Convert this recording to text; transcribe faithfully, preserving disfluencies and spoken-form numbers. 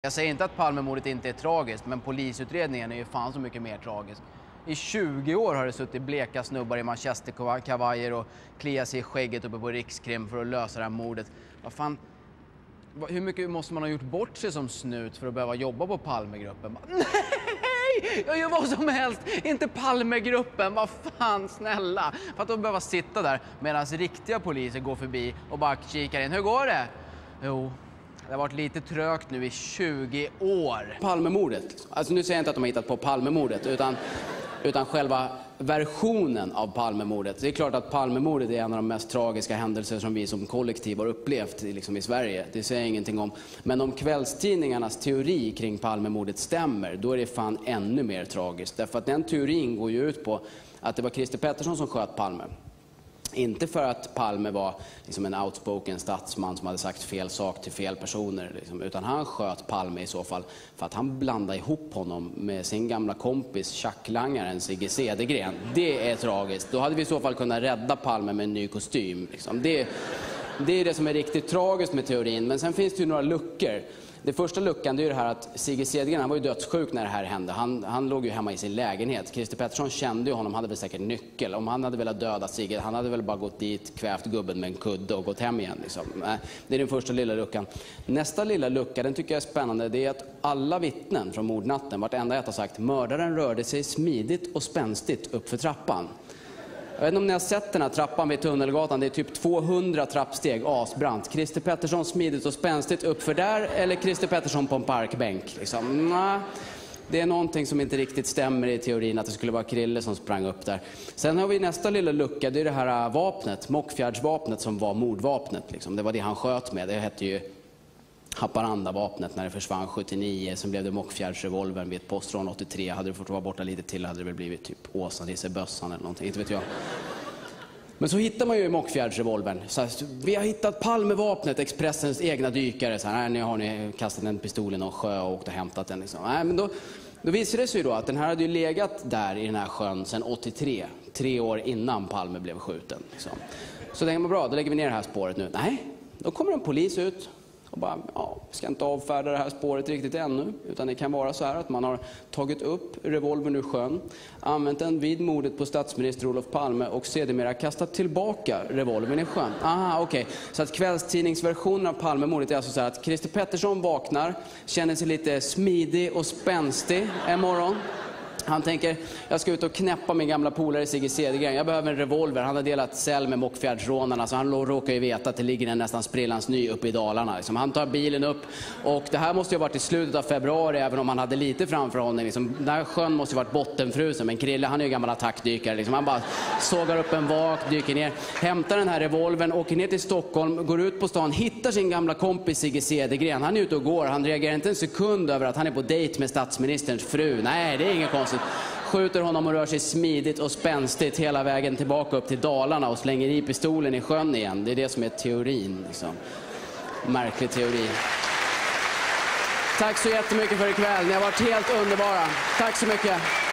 Jag säger inte att Palmemordet inte är tragiskt, men polisutredningen är ju fan så mycket mer tragisk. I tjugo år har det suttit bleka snubbar i manchesterkavajer och kliat sig i skägget uppe på Rikskrim för att lösa det här mordet. Vad fan, hur mycket måste man ha gjort bort sig som snut för att behöva jobba på Palmegruppen? Nej, jag gör vad som helst, inte Palmegruppen, vad fan, snälla. För att de behöver sitta där medan riktiga poliser går förbi och bara kikar in. Hur går det? Jo. Det har varit lite trögt nu i tjugo år. Palmemordet. Alltså nu säger jag inte att de har hittat på Palmemordet, utan, utan själva versionen av Palmemordet. Det är klart att Palmemordet är en av de mest tragiska händelser som vi som kollektiv har upplevt liksom i Sverige. Det säger jag ingenting om. Men om kvällstidningarnas teori kring Palmemordet stämmer, då är det fan ännu mer tragiskt. Därför att den teorin går ju ut på att det var Christer Pettersson som sköt Palme. Inte för att Palme var liksom en outspoken statsman som hade sagt fel sak till fel personer. Liksom, utan han sköt Palme i så fall för att han blandade ihop honom med sin gamla kompis tjacklangaren Sigge Cedergren. Det är tragiskt. Då hade vi i så fall kunnat rädda Palme med en ny kostym. Liksom. Det, det är det som är riktigt tragiskt med teorin. Men sen finns det ju några luckor. Det första luckan är ju det här att Sigge Cedergren, han var ju dödssjuk när det här hände. Han, han låg ju hemma i sin lägenhet. Christer Pettersson kände ju honom, hade väl säkert nyckel. Om han hade velat döda Sigge, han hade väl bara gått dit, kvävt gubben med en kudde och gått hem igen. Liksom. Det är den första lilla luckan. Nästa lilla lucka, den tycker jag är spännande, det är att alla vittnen från mordnatten, vartenda ett har sagt, mördaren rörde sig smidigt och spänstigt upp för trappan. Jag vet inte om ni har sett den här trappan vid Tunnelgatan. Det är typ tvåhundra trappsteg, asbrant. Christer Pettersson smidigt och spänstigt upp för där, eller Christer Pettersson på en parkbänk. Liksom. Nah, det är någonting som inte riktigt stämmer i teorin att det skulle vara Krille som sprang upp där. Sen har vi nästa lilla lucka, det är det här vapnet, Mockfjärdsvapnet som var mordvapnet. Liksom. Det var det han sköt med, det hette ju Haparanda-vapnet när det försvann sjuttionio. Sen blev det Mockfjärdsrevolvern vid ett postrån åttiotre. Hade det fått vara borta lite till hade det väl blivit typ Åsa-Nisse-bössan eller någonting, inte vet jag. Men så hittar man ju Mockfjärdsrevolvern. Så här, vi har hittat Palmevapnet, Expressens egna dykare. Så här, nu har ni kastat den pistolen i någon sjö och åkt och hämtat den. Liksom. Nej, men då, då visade det sig ju då att den här hade ju legat där i den här sjön sedan åttiotre. Tre år innan Palme blev skjuten. Liksom. Så tänker man, bra, då lägger vi ner det här spåret nu. Nej, då kommer en polis ut. Och bara, ja, vi ska inte avfärda det här spåret riktigt ännu. Utan det kan vara så här att man har tagit upp revolvern ur sjön, använt den vid mordet på statsminister Olof Palme och sedermera kastat tillbaka revolvern i sjön. Aha, okej. Okay. Så att kvällstidningsversionen av Palmemordet är alltså så här att Christer Pettersson vaknar, känner sig lite smidig och spänstig en morgon. Han tänker, jag ska ut och knäppa min gamla polare Sigge Cedergren. Jag behöver en revolver. Han har delat cell med Mockfjärdsrånarna, så han råkar ju veta att det ligger en nästan sprillans ny uppe i Dalarna. Liksom. Han tar bilen upp och det här måste ju ha varit i slutet av februari, även om han hade lite framför honom. Liksom. Den här sjön måste ju ha varit bottenfrusen, men Krille, han är ju gammal attackdykare. Liksom. Han bara sågar upp en vak, dyker ner, hämtar den här revolvern, åker ner till Stockholm, går ut på stan, hittar sin gamla kompis Sigge Cedergren. Han är ute och går, han reagerar inte en sekund över att han är på dejt med statsministerns fru. Nej, det är inget konstigt. Skjuter honom och rör sig smidigt och spänstigt hela vägen tillbaka upp till Dalarna och slänger i pistolen i sjön igen. Det är det som är teorin. Liksom. Märklig teori. Tack så jättemycket för ikväll. Ni har varit helt underbara. Tack så mycket.